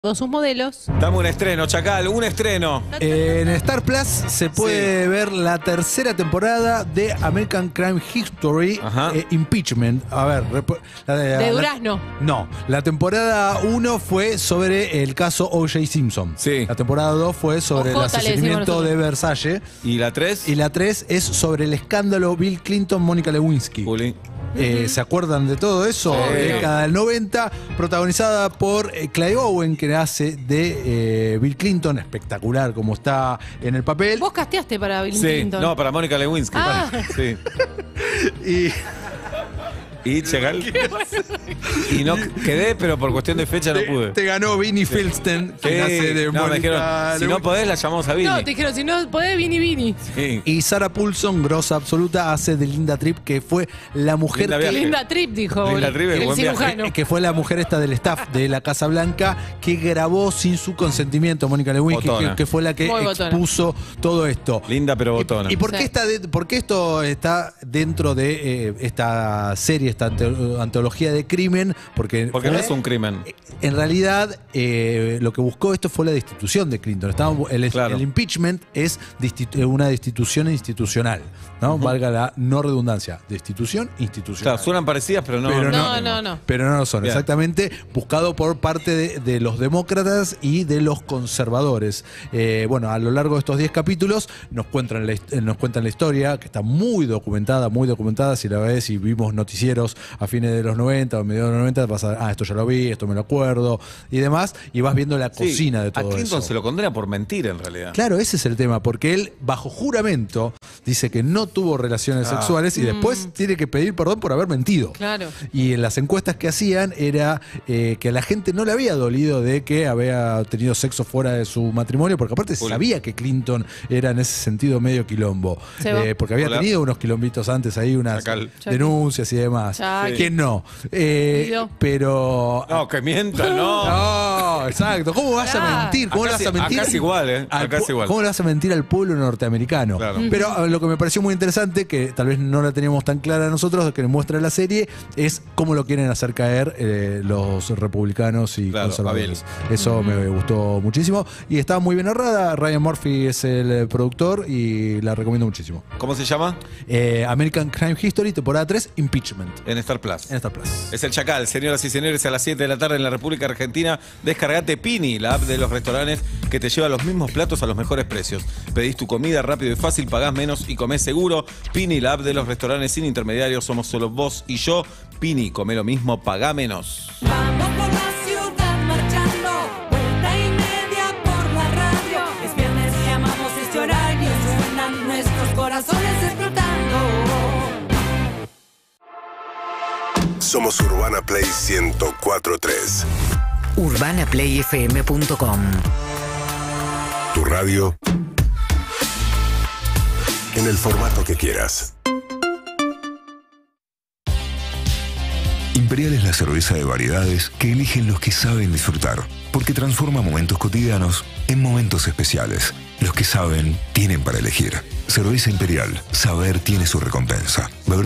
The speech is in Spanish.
Todos sus modelos. Dame un estreno, Chacal, un estreno. En Star Plus se puede ver la tercera temporada de American Crime History, Impeachment. A ver, de Durazno. No, la temporada 1 fue sobre el caso O.J. Simpson. Sí. La temporada 2 fue sobre el asesinato de Versalles. ¿Y la 3? Y la 3 es sobre el escándalo Bill Clinton-Mónica Lewinsky. ¿Se acuerdan de todo eso? Década del 90, protagonizada por Clive Owen, que hace de Bill Clinton, espectacular como está en el papel. ¿Vos casteaste para Bill Sí, Clinton? no, para Mónica Lewinsky. Sí. ¿Y Chacal? Y no quedé, pero por cuestión de fecha no pude. Te ganó Vinnie Filsten, que hace de no, me dijeron, Mónica si no podés, la llamamos a Vinnie. No, te dijeron, si no podés, Vini. Sí. Y Sarah Paulson, grosa absoluta, hace de Linda Tripp, que fue la mujer Linda Tripp, dijo. Linda Tripp, el buen cirujano. que fue la mujer esta del staff de la Casa Blanca, que grabó sin su consentimiento Mónica Lewinsky, que fue la que expuso todo esto. Linda pero botona. ¿Y por qué, por qué esto está dentro de esta serie, esta antología de crimen? Porque no es un crimen. En realidad, lo que buscó esto fue la destitución de Clinton. El impeachment es una destitución institucional, ¿no? Valga la no redundancia. Destitución institucional. Claro, suenan parecidas, pero no. Pero no lo son. Bien. Exactamente, buscado por parte de los demócratas y de los conservadores. Bueno, a lo largo de estos 10 capítulos nos cuentan la historia, que está muy documentada. Si la ves y vimos noticieros a fines de los 90 o mediados de los 90, vas a ver, esto ya lo vi, esto me lo acuerdo y demás, y vas viendo la cocina de todo eso. A Clinton se lo condena por mentir, en realidad. Claro, ese es el tema, porque él, bajo juramento, dice que no tuvo relaciones sexuales y después tiene que pedir perdón por haber mentido. Claro. Y en las encuestas que hacían era que a la gente no le había dolido de que había tenido sexo fuera de su matrimonio, porque aparte se sabía que Clinton era en ese sentido medio quilombo. Porque había tenido unos quilombitos antes ahí, unas denuncias y demás. ¿Quién no? Pero... No, que mienta, no. No, exacto. ¿Cómo vas a mentir? ¿Cómo le vas a mentir? Acá es igual, Acá es igual. ¿Cómo le vas a mentir al pueblo norteamericano? Claro. Pero lo que me pareció muy interesante, que tal vez no la teníamos tan clara nosotros, que nos muestra la serie, es cómo lo quieren hacer caer los republicanos y conservadores. Eso me gustó muchísimo. Y estaba muy bien narrada. Ryan Murphy es el productor y la recomiendo muchísimo. ¿Cómo se llama? American Crime History, temporada 3, Impeachment. En Star Plus. En Star Plus. Es el Chacal, señoras y señores, a las 7 de la tarde en la República Argentina. Descargate Pini, la app de los restaurantes que te lleva los mismos platos a los mejores precios. Pedís tu comida rápido y fácil, pagás menos y comés seguro. Pini, la app de los restaurantes sin intermediarios, somos solo vos y yo. Pini, comé lo mismo, pagá menos. Vamos por la ciudad marchando, vuelta y media por la radio. Es viernes y amamos este horario, suenan nuestros corazones explotando. Somos Urbana Play 104.3. UrbanaPlayFM.com. Tu radio en el formato que quieras. Imperial es la cerveza de variedades que eligen los que saben disfrutar, porque transforma momentos cotidianos en momentos especiales. Los que saben tienen para elegir. Cerveza Imperial, saber tiene su recompensa.